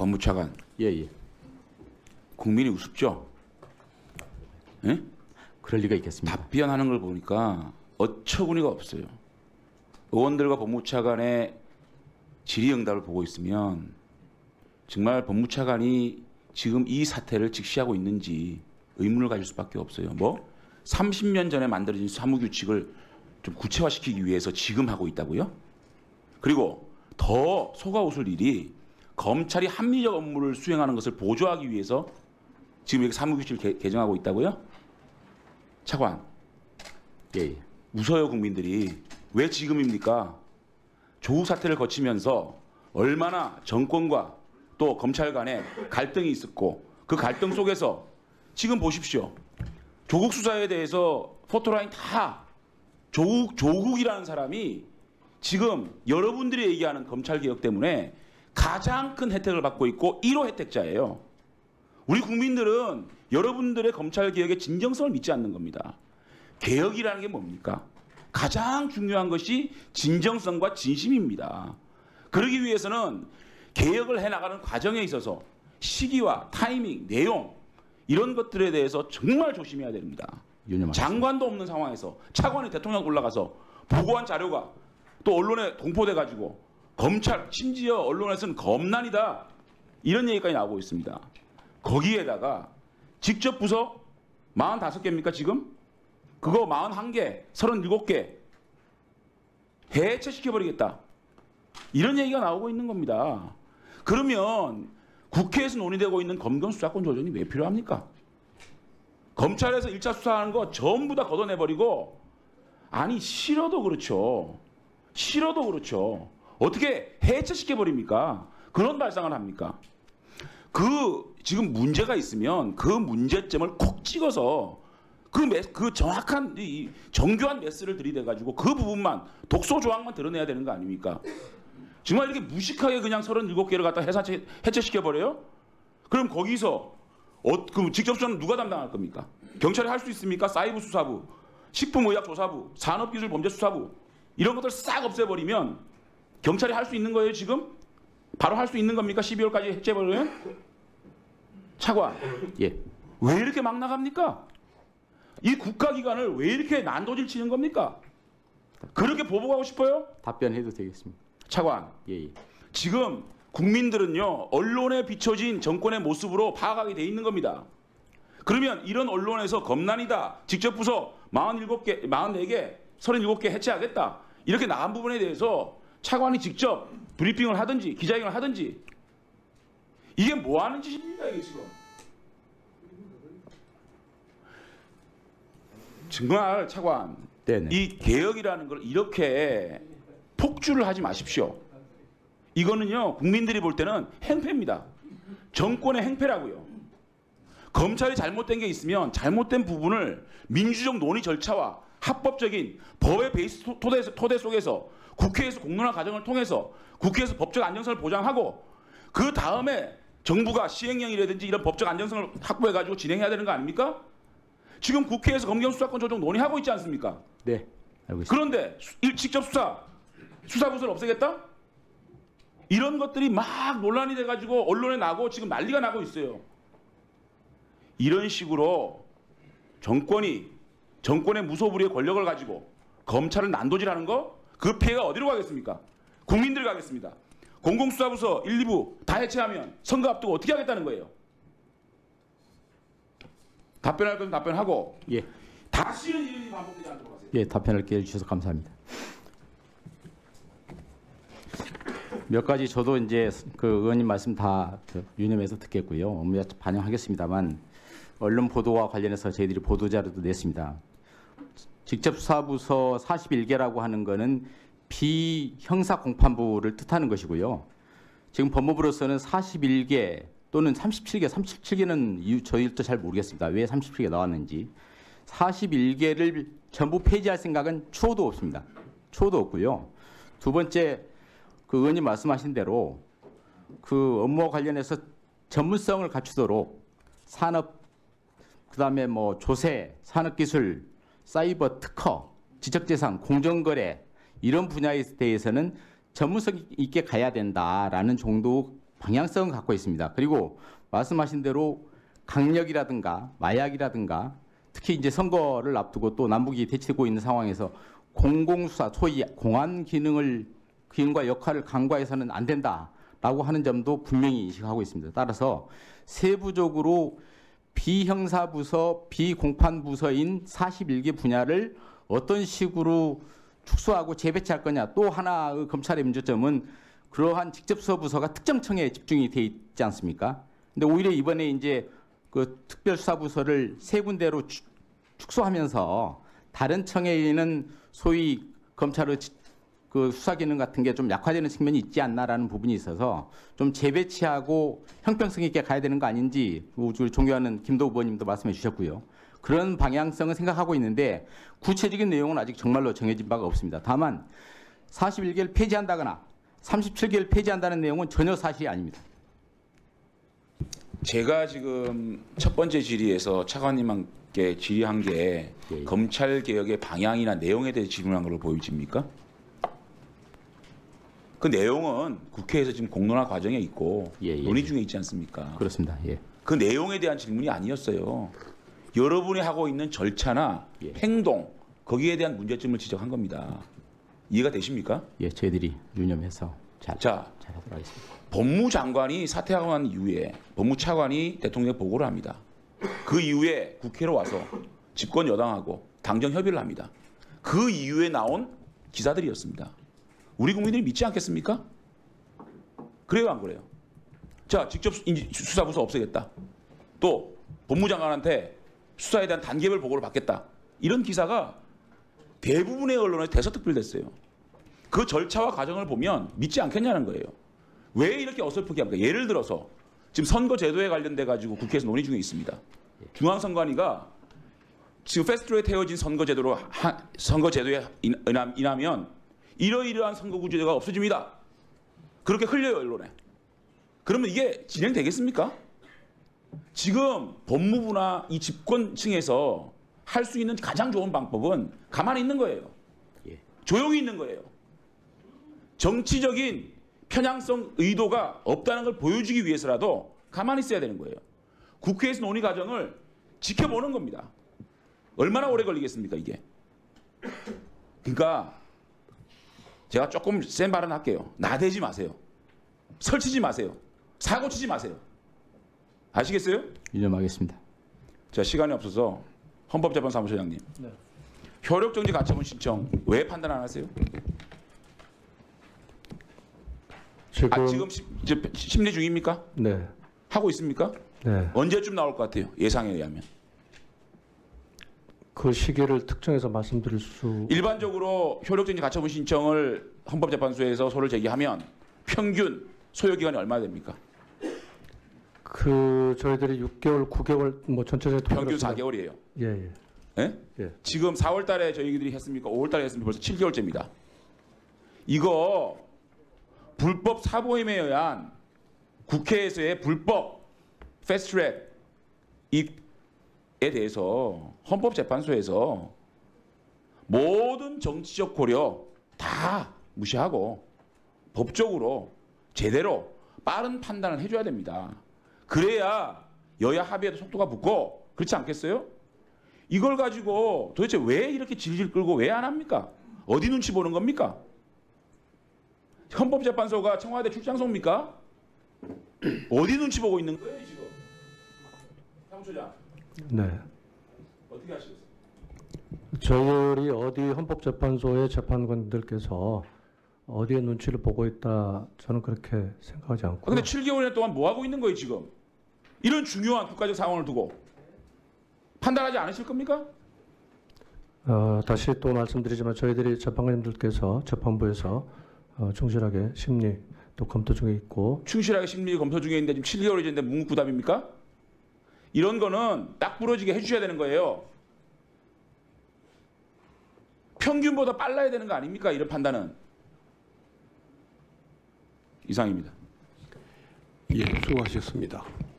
법무차관. 예. 국민이 우습죠? 예? 그럴 리가 있겠습니다. 답변하는 걸 보니까 어처구니가 없어요. 의원들과 법무차관의 질의응답을 보고 있으면 정말 법무차관이 지금 이 사태를 직시하고 있는지 의문을 가질 수밖에 없어요. 뭐 30년 전에 만들어진 사무규칙을 좀 구체화시키기 위해서 지금 하고 있다고요? 그리고 더 속아 웃을 일이 검찰이 합리적 업무를 수행하는 것을 보조하기 위해서 지금 이렇게 사무규칙을 개정하고 있다고요? 차관. 예. 웃어요 국민들이. 왜 지금입니까? 조국 사태를 거치면서 얼마나 정권과 또 검찰 간에 갈등이 있었고 그 갈등 속에서 지금 보십시오. 조국 수사에 대해서 포토라인 다 조국이라는 사람이 지금 여러분들이 얘기하는 검찰개혁 때문에 가장 큰 혜택을 받고 있고 1호 혜택자예요. 우리 국민들은 여러분들의 검찰개혁의 진정성을 믿지 않는 겁니다. 개혁이라는 게 뭡니까? 가장 중요한 것이 진정성과 진심입니다. 그러기 위해서는 개혁을 해나가는 과정에 있어서 시기와 타이밍, 내용 이런 것들에 대해서 정말 조심해야 됩니다. 장관도 없는 상황에서 차관이 대통령 올라가서 보고한 자료가 또 언론에 공포돼 가지고 검찰 심지어 언론에서는 검난이다 이런 얘기까지 나오고 있습니다. 거기에다가 직접 부서 45개입니까 지금? 그거 41개, 37개 해체시켜버리겠다. 이런 얘기가 나오고 있는 겁니다. 그러면 국회에서 논의되고 있는 검경수사권 조정이 왜 필요합니까? 검찰에서 1차 수사하는 거 전부 다 걷어내버리고 아니 싫어도 그렇죠. 싫어도 그렇죠. 어떻게 해체시켜버립니까? 그런 발상을 합니까? 지금 문제가 있으면 그 문제점을 콕 찍어서 그 정확한 정교한 메스를 들이대가지고 그 부분만 독소 조항만 드러내야 되는 거 아닙니까? 정말 이렇게 무식하게 그냥 37개를 갖다 해체시켜버려요? 그럼 거기서 그 직접 수사는 누가 담당할 겁니까? 경찰이 할 수 있습니까? 사이버 수사부, 식품의약조사부, 산업기술범죄수사부 이런 것들 싹 없애버리면 경찰이 할 수 있는 거예요 지금? 바로 할 수 있는 겁니까? 12월까지 해체해버리면? 차관. 예. 왜 이렇게 막 나갑니까? 이 국가기관을 왜 이렇게 난도질 치는 겁니까? 그렇게 보복하고 싶어요? 답변해도 되겠습니다. 차관. 예. 지금 국민들은요 언론에 비춰진 정권의 모습으로 파악하게 돼 있는 겁니다. 그러면 이런 언론에서 검난이다, 직접 부서 47개, 44개, 37개 해체하겠다 이렇게 나간 부분에 대해서 차관이 직접 브리핑을 하든지 기자회견을 하든지 이게 뭐 하는 짓입니까 이게 지금? 정말 차관 네네. 이 개혁이라는 걸 이렇게 폭주를 하지 마십시오. 이거는요 국민들이 볼 때는 행패입니다. 정권의 행패라고요. 검찰이 잘못된 게 있으면 잘못된 부분을 민주적 논의 절차와 합법적인 법의 베이스 토대 속에서 국회에서 공론화 과정을 통해서 국회에서 법적 안정성을 보장하고 그 다음에 정부가 시행령이라든지 이런 법적 안정성을 확보해가지고 진행해야 되는 거 아닙니까? 지금 국회에서 검경수사권 조정 논의하고 있지 않습니까? 네, 알고 있습니다. 그런데 직접 수사부서를 없애겠다? 이런 것들이 막 논란이 돼가지고 언론에 나고 지금 난리가 나고 있어요. 이런 식으로 정권의 무소불위의 권력을 가지고 검찰을 난도질하는 거 그 피해가 어디로 가겠습니까? 국민들 가겠습니다. 공공수사부서 1, 2부 다 해체하면 선거 앞두고 어떻게 하겠다는 거예요? 답변할 건 답변하고 예. 다시는 이런 일이 반복되지 않도록 하세요. 예, 답변을 기회 주셔서 감사합니다. 몇 가지 저도 이제 그 의원님 말씀 다 유념해서 듣겠고요. 업무에 반영하겠습니다만 언론 보도와 관련해서 저희들이 보도 자료도 냈습니다. 직접 수사부서 41개라고 하는 거는 비형사 공판부를 뜻하는 것이고요. 지금 법무부로서는 41개 또는 37개는 이유 저희도 잘 모르겠습니다. 왜 37개 나왔는지. 41개를 전부 폐지할 생각은 추호도 없습니다. 추호도 없고요. 두 번째, 그 의원님 말씀하신 대로 그 업무와 관련해서 전문성을 갖추도록 산업, 그다음에 뭐 조세, 산업기술, 사이버 특허, 지적재산, 공정거래 이런 분야에 대해서는 전문성 있게 가야 된다라는 정도 방향성을 갖고 있습니다. 그리고 말씀하신 대로 강력이라든가 마약이라든가 특히 이제 선거를 앞두고 또 남북이 대치되고 있는 상황에서 공공수사, 소위 공안 기능과 역할을 간과해서는 안 된다라고 하는 점도 분명히 인식하고 있습니다. 따라서 세부적으로 비형사부서, 비공판부서인 41개 분야를 어떤 식으로 축소하고 재배치할 거냐. 또 하나의 검찰의 문제점은 그러한 직접수사부서가 특정청에 집중이 돼 있지 않습니까? 근데 오히려 이번에 이제 그 특별수사부서를 세 군데로 축소하면서 다른 청에 있는 소위 검찰의 그 수사 기능 같은 게 좀 약화되는 측면이 있지 않나라는 부분이 있어서 좀 재배치하고 형평성 있게 가야 되는 거 아닌지 우리 존경하는 김도우 의원님도 말씀해 주셨고요. 그런 방향성은 생각하고 있는데 구체적인 내용은 아직 정말로 정해진 바가 없습니다. 다만 41개를 폐지한다거나 37개를 폐지한다는 내용은 전혀 사실이 아닙니다. 제가 지금 첫 번째 질의에서 차관님께 질의한 게 예. 검찰 개혁의 방향이나 내용에 대해 질문한 걸로 보여집니까? 그 내용은 국회에서 지금 공론화 과정에 있고 예. 논의 중에 있지 않습니까? 그렇습니다. 예. 그 내용에 대한 질문이 아니었어요. 여러분이 하고 있는 절차나 예. 행동 거기에 대한 문제점을 지적한 겁니다. 이해가 되십니까? 예, 저희들이 유념해서 자, 잘하도록 하겠습니다. 법무장관이 사퇴하고 난 이후에 법무차관이 대통령에 보고를 합니다. 그 이후에 국회로 와서 집권 여당하고 당정 협의를 합니다. 그 이후에 나온 기사들이었습니다. 우리 국민들이 믿지 않겠습니까? 그래요, 안 그래요? 자, 직접 수사부서 없애겠다. 또 법무장관한테 수사에 대한 단계별 보고를 받겠다. 이런 기사가 대부분의 언론에 대서특필됐어요. 그 절차와 과정을 보면 믿지 않겠냐는 거예요. 왜 이렇게 어설프게 합니까? 예를 들어서 지금 선거제도에 관련돼 가지고 국회에서 논의 중에 있습니다. 중앙선관위가 지금 패스트트랙에 태워진 선거제도에 인하면 이러이러한 선거구제가 없어집니다. 그렇게 흘려요, 언론에. 그러면 이게 진행되겠습니까? 지금 법무부나 이 집권층에서 할 수 있는 가장 좋은 방법은 가만히 있는 거예요. 예. 조용히 있는 거예요. 정치적인 편향성 의도가 없다는 걸 보여주기 위해서라도 가만히 있어야 되는 거예요. 국회에서 논의 과정을 지켜보는 겁니다. 얼마나 오래 걸리겠습니까, 이게? 그러니까 제가 조금 센 발언 할게요. 나대지 마세요. 설치지 마세요. 사고치지 마세요. 아시겠어요? 유념하겠습니다. 자, 시간이 없어서 헌법재판사무소장님. 네. 효력정지 가처분 신청 왜 판단 안 하세요? 지금 심리 중입니까? 네. 하고 있습니까? 네. 언제쯤 나올 것 같아요? 예상에 의하면. 그 시기를 특정해서 말씀드릴 수 일반적으로 효력정지 가처분 신청을 헌법재판소에서 소를 제기하면 평균 소요 기간이 얼마나 됩니까? 저희들이 6개월, 9개월 뭐 전체적으로 평균 4개월이에요. 예, 예. 예? 예. 지금 4월 달에 저희들이 했습니까? 5월 달에 했습니까? 벌써 7개월째입니다. 이거 불법 사보임에 의한 국회에서의 불법 패스트트랙에 대해서 헌법재판소에서 모든 정치적 고려 다 무시하고 법적으로 제대로 빠른 판단을 해줘야 됩니다. 그래야 여야 합의에도 속도가 붙고 그렇지 않겠어요? 이걸 가지고 도대체 왜 이렇게 질질 끌고 왜 안 합니까? 어디 눈치 보는 겁니까? 헌법재판소가 청와대 출장소입니까? 어디 눈치 보고 있는 거예요 지금? 사무처장 네. 어떻게 하시겠어요? 저희들이 어디 헌법재판소의 재판관들께서 어디에 눈치를 보고 있다 저는 그렇게 생각하지 않고. 근데 7개월 동안 뭐 하고 있는 거예요 지금? 이런 중요한 국가적 상황을 두고 판단하지 않으실 겁니까? 다시 또 말씀드리지만 저희들이 재판관님들께서 재판부에서 충실하게 심리 또 검토 중에 있고. 충실하게 심리 검토 중에 있는데 지금 7개월이 됐는데 묵묵부답입니까? 이런 거는 딱 부러지게 해주셔야 되는 거예요. 평균보다 빨라야 되는 거 아닙니까? 이런 판단은. 이상입니다. 예, 수고하셨습니다.